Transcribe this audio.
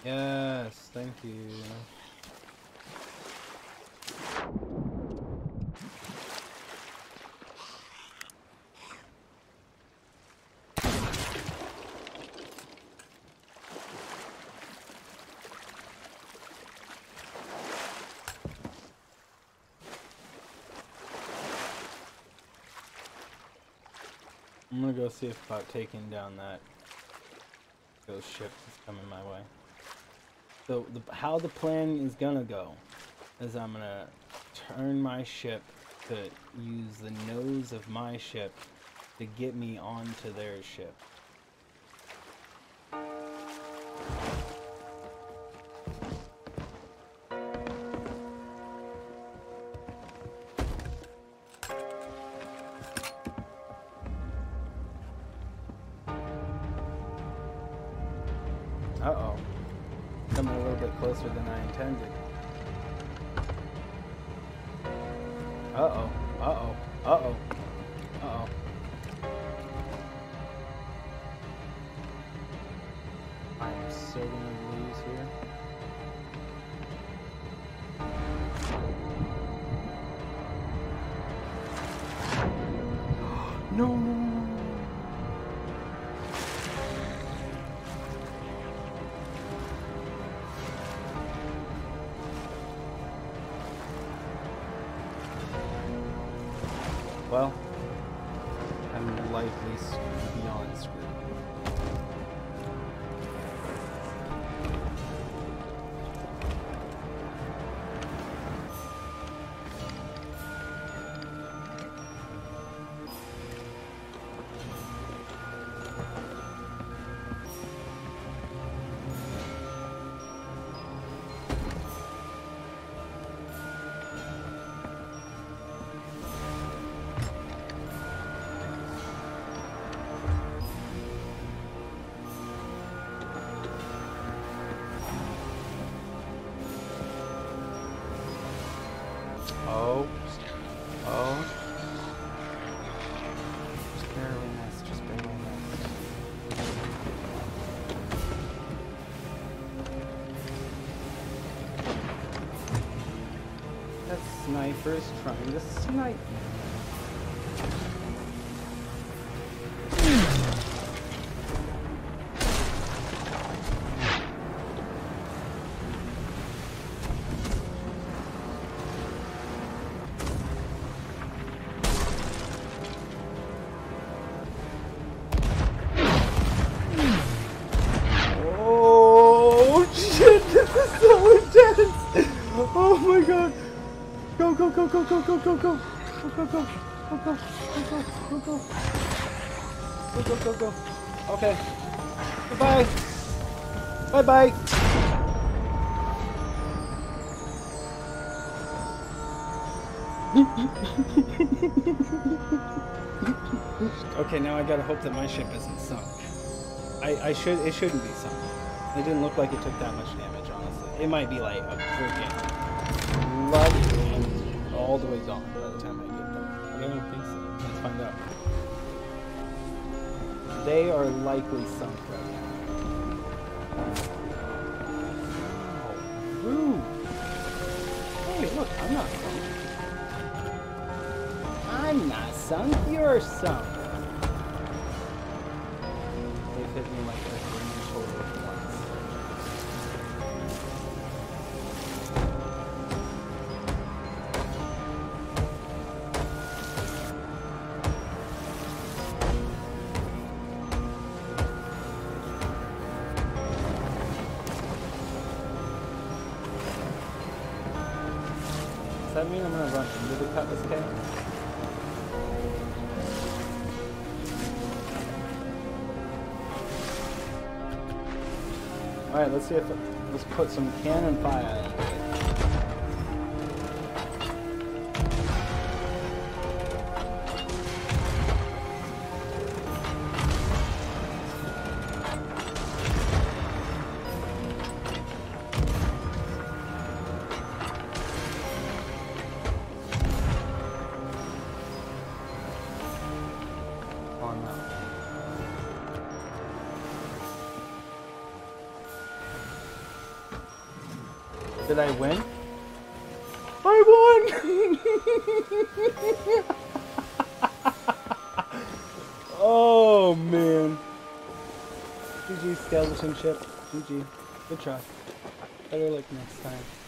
Yes, thank you. I'm gonna go see about taking down that ghost ship that's coming my way. So how the plan is gonna go is I'm gonna turn my ship to use the nose of my ship to get me onto their ship. Uh-oh. Coming a little bit closer than I intended. Uh-oh. Uh-oh. Uh-oh. Uh-oh. I am so gonna lose here. No, no, no, no. Well, I'm likely beyond screwed. Oh. Oh. Just barely missed. Just barely missed. That sniper's trying to snipe me. Oh my god! Go, go, go, go, go, go, go, go! Go, go, go! Go, go, go, go, go, go! Go, go, go, go! Okay. Goodbye! Bye-bye! Okay, now I gotta hope that my ship isn't sunk. It shouldn't be sunk. It didn't look like it took that much damage, honestly. It might be like a freaking lug and all the way gone by the time I get there. But I don't think so. Let's find out. They are likely sunk right now. Oh, rude. Hey, look, I'm not sunk. I'm not sunk, you're sunk. They've hit me like a green total once. Does that mean I'm gonna run into the Cutlass K? Alright, let's see if let's put some cannon fire in. Did I win? I won! Oh man. GG skeleton ship. GG. Good try. Better luck next time.